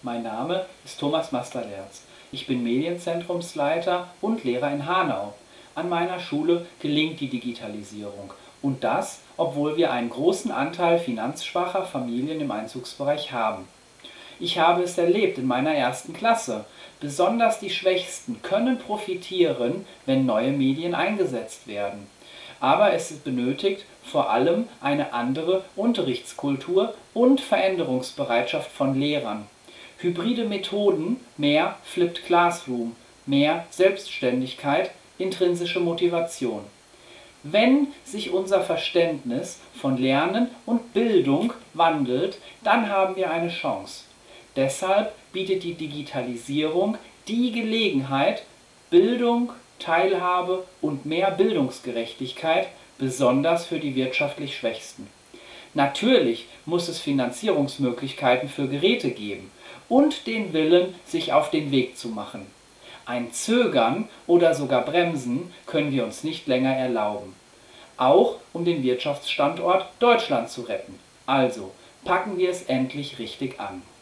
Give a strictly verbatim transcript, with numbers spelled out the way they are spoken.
Mein Name ist Thomas Masterlerz. Ich bin Medienzentrumsleiter und Lehrer in Hanau. An meiner Schule gelingt die Digitalisierung. Und das, obwohl wir einen großen Anteil finanzschwacher Familien im Einzugsbereich haben. Ich habe es erlebt in meiner ersten Klasse. Besonders die Schwächsten können profitieren, wenn neue Medien eingesetzt werden. Aber es benötigt vor allem eine andere Unterrichtskultur und Veränderungsbereitschaft von Lehrern. Hybride Methoden, mehr Flipped Classroom, mehr Selbstständigkeit, intrinsische Motivation. Wenn sich unser Verständnis von Lernen und Bildung wandelt, dann haben wir eine Chance. Deshalb bietet die Digitalisierung die Gelegenheit, Bildung, Teilhabe und mehr Bildungsgerechtigkeit, besonders für die wirtschaftlich Schwächsten. Natürlich muss es Finanzierungsmöglichkeiten für Geräte geben und den Willen, sich auf den Weg zu machen. Ein Zögern oder sogar Bremsen können wir uns nicht länger erlauben. Auch um den Wirtschaftsstandort Deutschland zu retten. Also, packen wir es endlich richtig an.